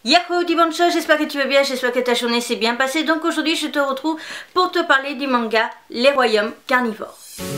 Yahoo Dibancha, j'espère que tu vas bien, j'espère que ta journée s'est bien passée. Donc aujourd'hui je te retrouve pour te parler du manga Les Royaumes Carnivores.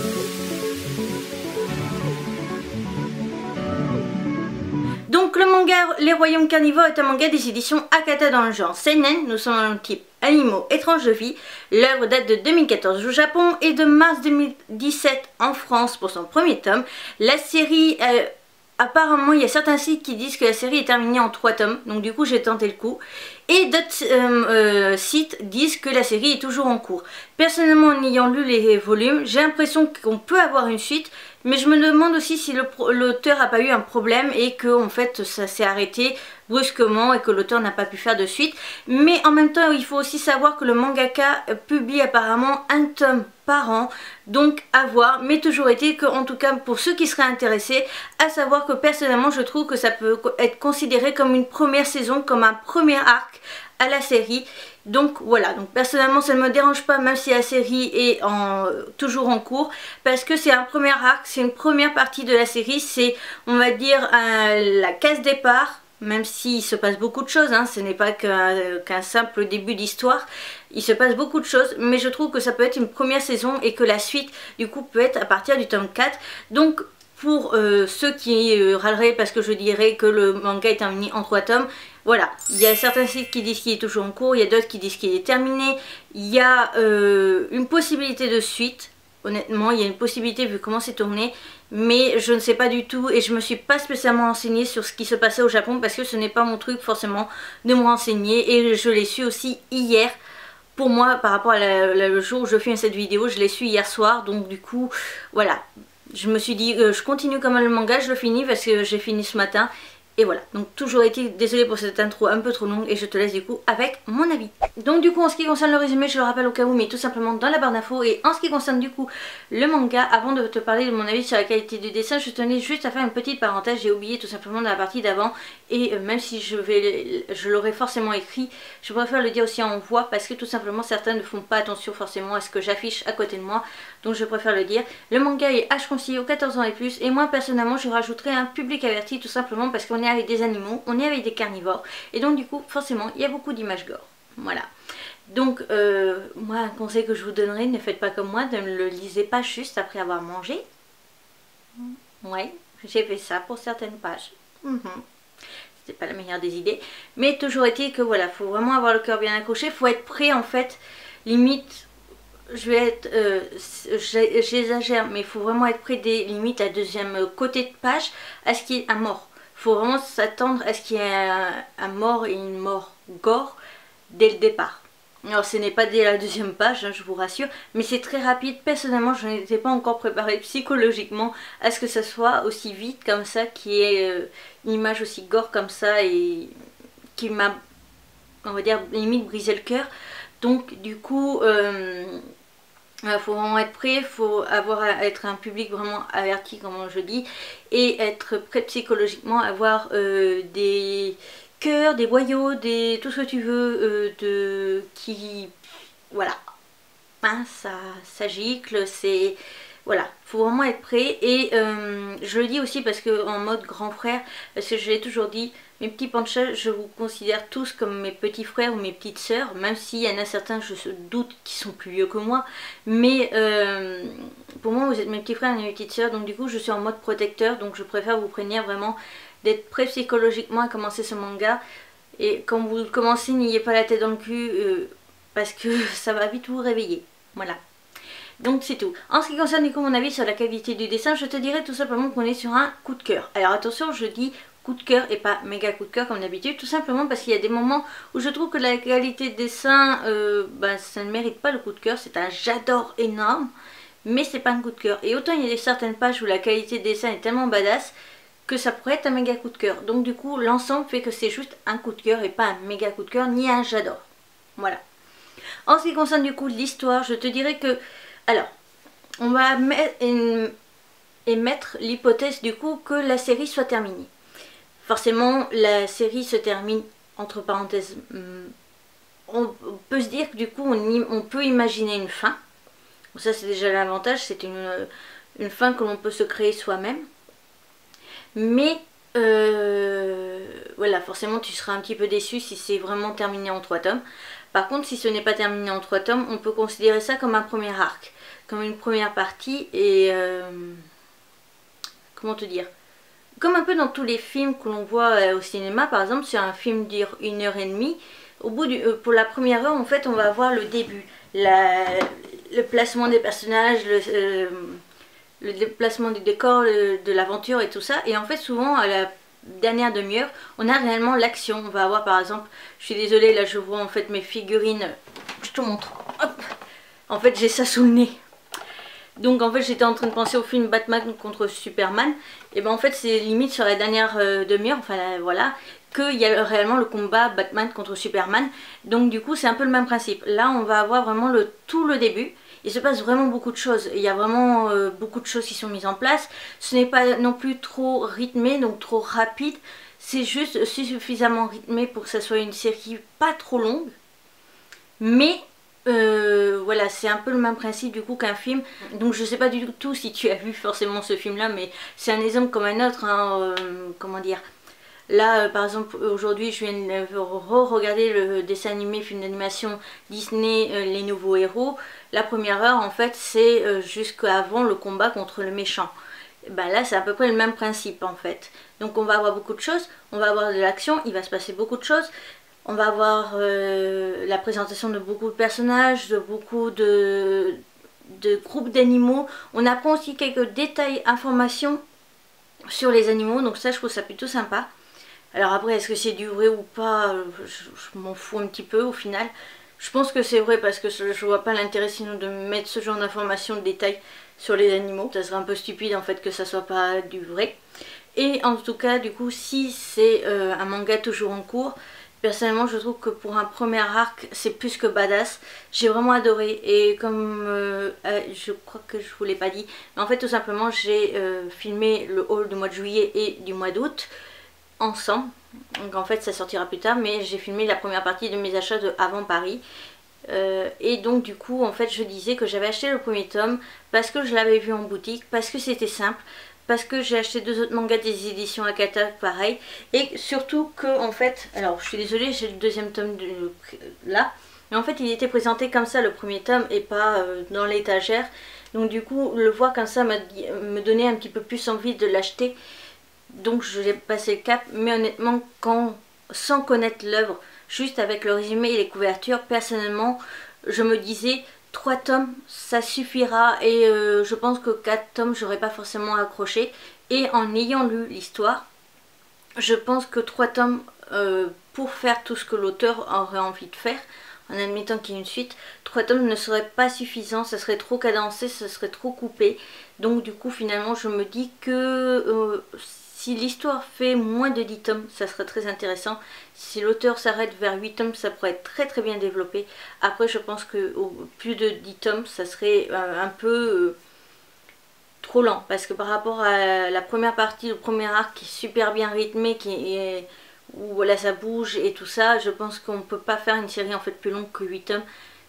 Donc le manga Les Royaumes Carnivores est un manga des éditions Akata dans le genre seinen. Nous sommes dans le type animaux étranges de vie. L'œuvre date de 2014 au Japon et de mars 2017 en France pour son premier tome. La série... apparemment, il y a certains sites qui disent que la série est terminée en 3 tomes, donc du coup j'ai tenté le coup. Et d'autres sites disent que la série est toujours en cours. Personnellement, en ayant lu les volumes, j'ai l'impression qu'on peut avoir une suite, mais je me demande aussi si l'auteur n'a pas eu un problème et que en fait ça s'est arrêté brusquement et que l'auteur n'a pas pu faire de suite. Mais en même temps, il faut aussi savoir que le mangaka publie apparemment un tome par an, donc à voir. Mais toujours est-il que, en tout cas pour ceux qui seraient intéressés, à savoir que personnellement je trouve que ça peut être considéré comme une première saison, comme un premier arc à la série. Donc voilà, donc personnellement ça ne me dérange pas même si la série est toujours en cours, parce que c'est un premier arc, c'est une première partie de la série, c'est on va dire la case départ. Même s'il se passe beaucoup de choses, hein, ce n'est pas qu'un simple début d'histoire, il se passe beaucoup de choses, mais je trouve que ça peut être une première saison et que la suite du coup peut être à partir du tome 4. Donc pour ceux qui râleraient parce que je dirais que le manga est terminé en 3 tomes, voilà, il y a certains sites qui disent qu'il est toujours en cours, il y a d'autres qui disent qu'il est terminé, il y a une possibilité de suite. Honnêtement, il y a une possibilité vu comment c'est tourné, mais je ne sais pas du tout et je me suis pas spécialement renseignée sur ce qui se passait au Japon parce que ce n'est pas mon truc forcément de me renseigner, et je l'ai su aussi hier. Pour moi, par rapport à le jour où je filme cette vidéo, je l'ai su hier soir, donc du coup, voilà. Je me suis dit, je continue quand même le manga, je le finis parce que j'ai fini ce matin. Et voilà, donc toujours été désolée pour cette intro un peu trop longue et je te laisse du coup avec mon avis. Donc du coup en ce qui concerne le résumé, je le rappelle au cas où, mais tout simplement dans la barre d'infos. Et en ce qui concerne du coup le manga, avant de te parler de mon avis sur la qualité du dessin, je tenais juste à faire une petite parenthèse. J'ai oublié tout simplement dans la partie d'avant, et même si je l'aurais forcément écrit, je préfère le dire aussi en voix parce que tout simplement certains ne font pas attention forcément à ce que j'affiche à côté de moi. Donc je préfère le dire. Le manga est âge conseillé aux 14 ans et plus, et moi personnellement je rajouterai un public averti, tout simplement parce qu'on est avec des animaux, on est avec des carnivores, et donc du coup forcément il y a beaucoup d'images gore. Voilà. Donc moi un conseil que je vous donnerai, ne faites pas comme moi, ne le lisez pas juste après avoir mangé. Ouais, j'ai fait ça pour certaines pages. C'était pas la meilleure des idées, mais toujours est-il que voilà, faut vraiment avoir le cœur bien accroché, faut être prêt en fait, limite. Je vais être, j'exagère, mais il faut vraiment être près des limites à deuxième côté de page à ce qu'il y ait un mort. Il faut vraiment s'attendre à ce qu'il y ait un mort et une mort gore dès le départ. Alors ce n'est pas dès la deuxième page, hein, je vous rassure, mais c'est très rapide. Personnellement, je n'étais pas encore préparée psychologiquement à ce que ça soit aussi vite comme ça, qu'il y ait une image aussi gore comme ça et qui m'a, on va dire, limite brisé le cœur. Donc du coup... il faut vraiment être prêt, il faut être un public vraiment averti comme je dis, et être prêt psychologiquement, avoir des cœurs, des boyaux, tout ce que tu veux, voilà, hein, ça gicle, c'est... Voilà, faut vraiment être prêt. Et je le dis aussi parce que en mode grand frère, parce que je l'ai toujours dit, mes petits panchas, je vous considère tous comme mes petits frères ou mes petites sœurs, même s'il y en a certains, je doute, qui sont plus vieux que moi. Mais pour moi, vous êtes mes petits frères et mes petites sœurs, donc du coup, je suis en mode protecteur, donc je préfère vous prévenir vraiment d'être prêt psychologiquement à commencer ce manga. Et quand vous commencez, n'ayez pas la tête dans le cul, parce que ça va vite vous réveiller. Voilà. Donc c'est tout. En ce qui concerne du coup mon avis sur la qualité du dessin, je te dirais tout simplement qu'on est sur un coup de cœur. Alors attention, je dis coup de cœur et pas méga coup de cœur comme d'habitude, tout simplement parce qu'il y a des moments où je trouve que la qualité de dessin, ça ne mérite pas le coup de cœur. C'est un j'adore énorme, mais c'est pas un coup de cœur. Et autant il y a certaines pages où la qualité de dessin est tellement badass que ça pourrait être un méga coup de cœur. Donc du coup l'ensemble fait que c'est juste un coup de cœur et pas un méga coup de cœur ni un j'adore. Voilà. En ce qui concerne du coup l'histoire, je te dirais que... Alors, on va émettre l'hypothèse du coup que la série soit terminée. Forcément, la série se termine, entre parenthèses, on peut se dire que du coup on peut imaginer une fin. Bon, ça c'est déjà l'avantage, c'est une fin que l'on peut se créer soi-même. Mais voilà, forcément tu seras un petit peu déçu si c'est vraiment terminé en 3 tomes. Par contre, si ce n'est pas terminé en 3 tomes, on peut considérer ça comme un premier arc, comme une première partie et comment te dire, comme un peu dans tous les films que l'on voit au cinéma. Par exemple, sur un film dure 1 h 30, au bout pour la première heure, en fait, on va avoir le début, le placement des personnages, le déplacement du décor, de l'aventure et tout ça. Et en fait, souvent, à la dernière demi-heure, on a réellement l'action. On va avoir, par exemple, je suis désolée, là, je vois en fait mes figurines. Je te montre. Hop. En fait, j'ai ça sous le nez. Donc en fait j'étais en train de penser au film Batman contre Superman. Et ben en fait c'est limite sur la dernière demi-heure, enfin voilà, qu'il y a réellement le combat Batman contre Superman. Donc du coup c'est un peu le même principe. Là on va avoir vraiment tout le début. Il se passe vraiment beaucoup de choses. Il y a vraiment beaucoup de choses qui sont mises en place. Ce n'est pas non plus trop rythmé, donc trop rapide. C'est juste suffisamment rythmé pour que ça soit une série pas trop longue. Mais voilà, c'est un peu le même principe du coup qu'un film. Donc je sais pas du tout si tu as vu forcément ce film là, mais c'est un exemple comme un autre, hein, comment dire. Là par exemple aujourd'hui je viens de regarder le dessin animé, film d'animation Disney, Les Nouveaux Héros. La première heure en fait c'est jusqu'avant le combat contre le méchant. Ben là c'est à peu près le même principe en fait. Donc on va avoir beaucoup de choses, on va avoir de l'action, il va se passer beaucoup de choses. On va avoir la présentation de beaucoup de personnages, de beaucoup de groupes d'animaux. On apprend aussi quelques détails, informations sur les animaux, donc ça je trouve ça plutôt sympa. Alors après, est-ce que c'est du vrai ou pas, je m'en fous un petit peu au final. Je pense que c'est vrai parce que je vois pas l'intérêt sinon de mettre ce genre d'informations, de détails sur les animaux. Ça serait un peu stupide en fait que ça soit pas du vrai. Et en tout cas, du coup, si c'est un manga toujours en cours, personnellement, je trouve que pour un premier arc, c'est plus que badass. J'ai vraiment adoré. Et comme je crois que je vous l'ai pas dit, mais en fait, tout simplement, j'ai filmé le haul du mois de juillet et du mois d'août ensemble. Donc en fait, ça sortira plus tard, mais j'ai filmé la première partie de mes achats de avant Paris. Et donc du coup, en fait, je disais que j'avais acheté le premier tome parce que je l'avais vu en boutique, parce que c'était simple. Parce que j'ai acheté 2 autres mangas des éditions Akata, pareil. Et surtout que, en fait, alors je suis désolée, j'ai le 2e tome là. Mais en fait, il était présenté comme ça, le premier tome, et pas dans l'étagère. Donc du coup, le voir comme ça me donnait un petit peu plus envie de l'acheter. Donc je l'ai passé le cap. Mais honnêtement, sans connaître l'œuvre, juste avec le résumé et les couvertures, personnellement, je me disais... 3 tomes ça suffira et je pense que 4 tomes j'aurais pas forcément accroché, et en ayant lu l'histoire je pense que 3 tomes pour faire tout ce que l'auteur aurait envie de faire, en admettant qu'il y ait une suite, 3 tomes ne seraient pas suffisants, ça serait trop cadencé, ça serait trop coupé. Donc du coup finalement je me dis que si l'histoire fait moins de 10 tomes, ça serait très intéressant. Si l'auteur s'arrête vers 8 tomes, ça pourrait être très très bien développé. Après, je pense que au plus de 10 tomes, ça serait un peu trop lent. Parce que par rapport à la première partie, le premier arc qui est super bien rythmé, où voilà, ça bouge et tout ça, je pense qu'on ne peut pas faire une série en fait plus longue que 8 tomes.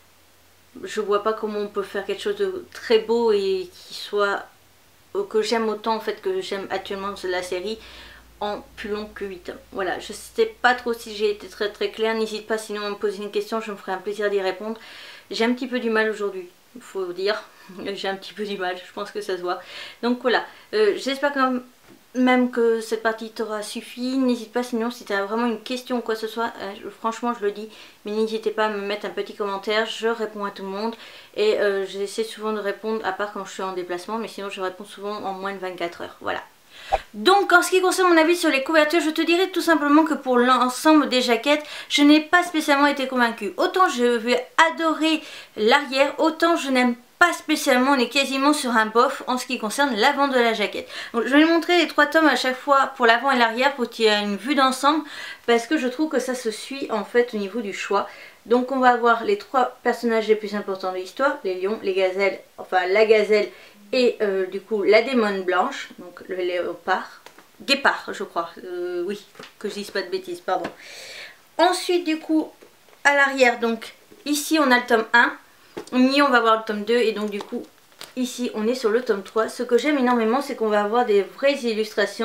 Je vois pas comment on peut faire quelque chose de très beau et qui soit... que j'aime autant en fait que j'aime actuellement la série en plus long que 8 tomes. Voilà, je sais pas trop si j'ai été très très claire, n'hésite pas sinon à me poser une question, je me ferai un plaisir d'y répondre. J'ai un petit peu du mal aujourd'hui, il faut dire, j'ai un petit peu du mal, je pense que ça se voit. Donc voilà, j'espère quand même que cette partie t'aura suffi. N'hésite pas sinon si tu as vraiment une question ou quoi que ce soit, franchement je le dis, mais n'hésitez pas à me mettre un petit commentaire, je réponds à tout le monde. Et j'essaie souvent de répondre, à part quand je suis en déplacement, mais sinon je réponds souvent en moins de 24 heures, voilà. Donc en ce qui concerne mon avis sur les couvertures, je te dirais tout simplement que pour l'ensemble des jaquettes, je n'ai pas spécialement été convaincue. Autant je vais adorer l'arrière, autant je n'aime pas spécialement, on est quasiment sur un bof en ce qui concerne l'avant de la jaquette. Donc je vais montrer les 3 tomes à chaque fois pour l'avant et l'arrière pour qu'il y ait une vue d'ensemble, parce que je trouve que ça se suit en fait au niveau du choix. Donc on va avoir les 3 personnages les plus importants de l'histoire, les lions, les gazelles, enfin la gazelle et du coup la démone blanche, donc le léopard, guépard je crois, oui, que je dise pas de bêtises, pardon. Ensuite du coup à l'arrière, donc ici on a le tome 1, on va voir le tome 2 et donc du coup ici on est sur le tome 3. Ce que j'aime énormément c'est qu'on va avoir des vraies illustrations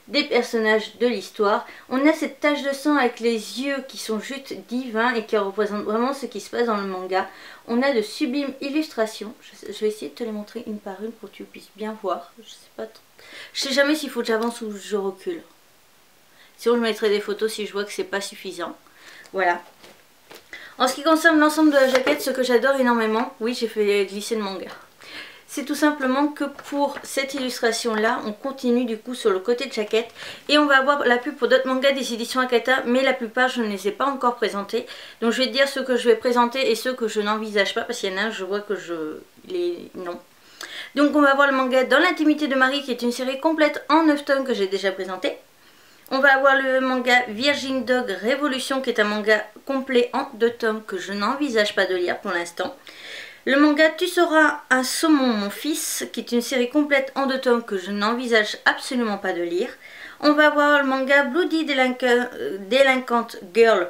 des personnages de l'histoire. On a cette tache de sang avec les yeux qui sont juste divins et qui représentent vraiment ce qui se passe dans le manga. On a de sublimes illustrations. Je vais essayer de te les montrer une par une pour que tu puisses bien voir. Je sais jamais s'il faut que j'avance ou je recule. Sinon je mettrai des photos si je vois que c'est pas suffisant. Voilà. En ce qui concerne l'ensemble de la jaquette, ce que j'adore énormément, oui j'ai fait glisser le manga. C'est tout simplement que pour cette illustration là, on continue du coup sur le côté de jaquette et on va avoir la pub pour d'autres mangas des éditions Akata, mais la plupart je ne les ai pas encore présentés. Donc je vais te dire ceux que je vais présenter et ceux que je n'envisage pas parce qu'il y en a un je vois que non. Donc on va avoir le manga Dans l'intimité de Marie qui est une série complète en 9 tomes que j'ai déjà présenté. On va avoir le manga Virgin Dog Révolution qui est un manga complet en 2 tomes que je n'envisage pas de lire pour l'instant. Le manga Tu seras un saumon mon fils qui est une série complète en 2 tomes que je n'envisage absolument pas de lire. On va voir le manga Bloody Delinquent Girl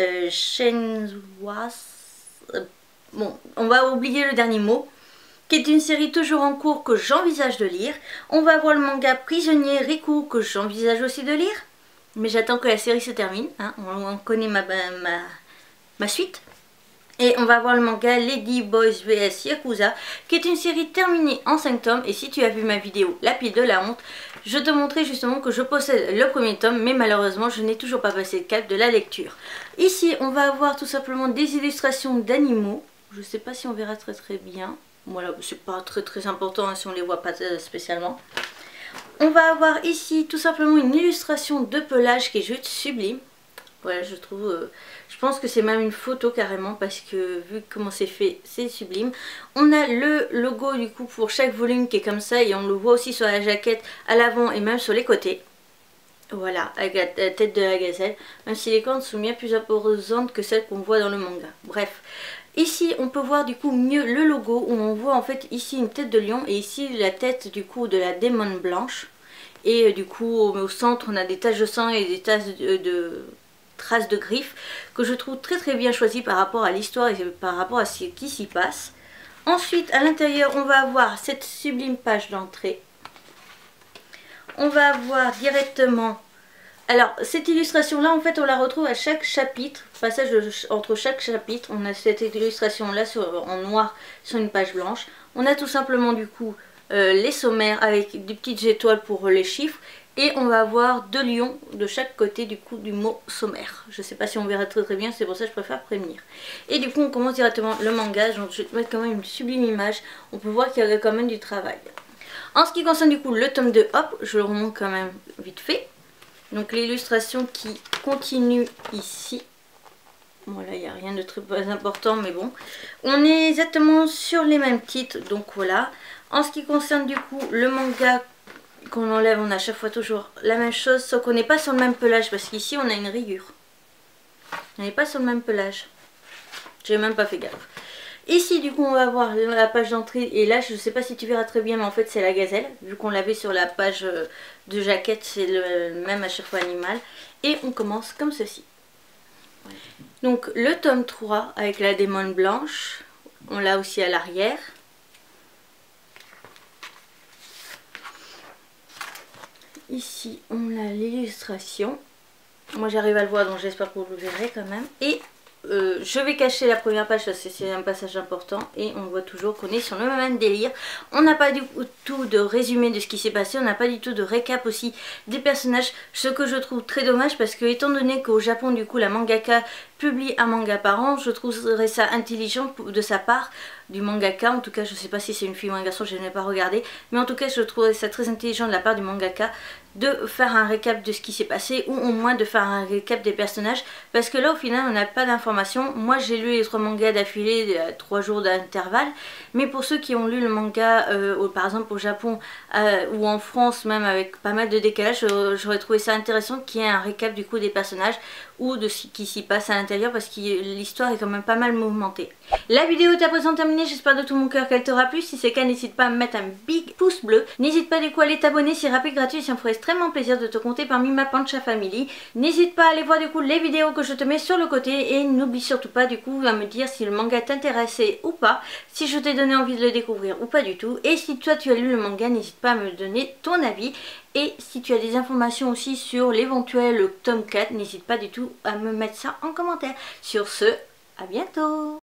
Shenwas. Bon, on va oublier le dernier mot. Qui est une série toujours en cours que j'envisage de lire. On va voir le manga Prisonnier Riku que j'envisage aussi de lire. Mais j'attends que la série se termine. Hein. On connaît ma suite. Et on va voir le manga Lady Boys vs Yakuza qui est une série terminée en 5 tomes. Et si tu as vu ma vidéo La pile de la honte, je te montrais justement que je possède le premier tome. Mais malheureusement je n'ai toujours pas passé le cap de la lecture. Ici on va avoir tout simplement des illustrations d'animaux. Je ne sais pas si on verra très bien. Voilà, c'est pas très important hein, si on les voit pas spécialement. On va avoir ici tout simplement une illustration de pelage qui est juste sublime. Voilà, je trouve, je pense que c'est même une photo carrément parce que vu comment c'est fait, c'est sublime. On a le logo du coup pour chaque volume qui est comme ça et on le voit aussi sur la jaquette à l'avant et même sur les côtés. Voilà, avec la tête de la gazelle, même si les cornes sont bien plus imposantes que celles qu'on voit dans le manga. Bref, ici on peut voir du coup mieux le logo où on voit en fait ici une tête de lion et ici la tête du coup de la démon blanche. Et du coup au centre on a des taches de sang et des taches traces de griffes que je trouve très bien choisies par rapport à l'histoire et par rapport à ce qui s'y passe. Ensuite à l'intérieur on va avoir cette sublime page d'entrée. On va avoir directement, alors cette illustration là en fait on la retrouve à chaque chapitre, entre chaque chapitre on a cette illustration là en noir sur une page blanche. On a tout simplement du coup les sommaires avec des petites étoiles pour les chiffres et on va avoir 2 lions de chaque côté du coup du mot sommaire. Je sais pas si on verra très bien, c'est pour ça que je préfère prévenir. Et du coup on commence directement le manga, je vais te mettre quand même une sublime image, on peut voir qu'il y a quand même du travail. En ce qui concerne du coup le tome 2, hop, je le remonte quand même vite fait. Donc l'illustration qui continue ici. Voilà, il n'y a rien de très important, mais bon. On est exactement sur les mêmes titres, donc voilà. En ce qui concerne du coup le manga qu'on enlève, on a à chaque fois toujours la même chose, sauf qu'on n'est pas sur le même pelage, parce qu'ici on a une rayure. On n'est pas sur le même pelage. J'ai même pas fait gaffe. Ici du coup on va voir la page d'entrée et là je ne sais pas si tu verras très bien mais en fait c'est la gazelle. Vu qu'on l'avait sur la page de jaquette c'est le même à chaque fois animal. Et on commence comme ceci. Donc le tome 3 avec la démon blanche. On l'a aussi à l'arrière. Ici on a l'illustration. Moi j'arrive à le voir donc j'espère que vous le verrez quand même. Et je vais cacher la première page parce que c'est un passage important et on voit toujours qu'on est sur le même délire. On n'a pas du tout de résumé de ce qui s'est passé, on n'a pas du tout de récap aussi des personnages, ce que je trouve très dommage parce que étant donné qu'au Japon du coup la mangaka publie un manga par an, je trouverais ça intelligent de sa part, du mangaka, en tout cas je sais pas si c'est une fille ou un garçon, je n'ai pas regardé, mais en tout cas je trouverais ça très intelligent de la part du mangaka de faire un récap de ce qui s'est passé ou au moins de faire un récap des personnages parce que là au final on n'a pas d'informations. Moi j'ai lu les 3 mangas d'affilée à 3 jours d'intervalle, mais pour ceux qui ont lu le manga par exemple au Japon ou en France même avec pas mal de décalage, j'aurais trouvé ça intéressant qu'il y ait un récap du coup des personnages ou de ce qui s'y passe à l'intérieur parce que l'histoire est quand même pas mal mouvementée. La vidéo est à présent terminée, j'espère de tout mon cœur qu'elle t'aura plu. Si c'est le cas, n'hésite pas à me mettre un big pouce bleu. N'hésite pas du coup à aller t'abonner, c'est rapide, gratuit, ça me ferait extrêmement plaisir de te compter parmi ma Pancha Family. N'hésite pas à aller voir du coup les vidéos que je te mets sur le côté et n'oublie surtout pas du coup à me dire si le manga t'intéressait ou pas, si je t'ai donné envie de le découvrir ou pas du tout. Et si toi tu as lu le manga, n'hésite pas à me donner ton avis. Et si tu as des informations aussi sur l'éventuel tome 4, n'hésite pas du tout à me mettre ça en commentaire. Sur ce, à bientôt!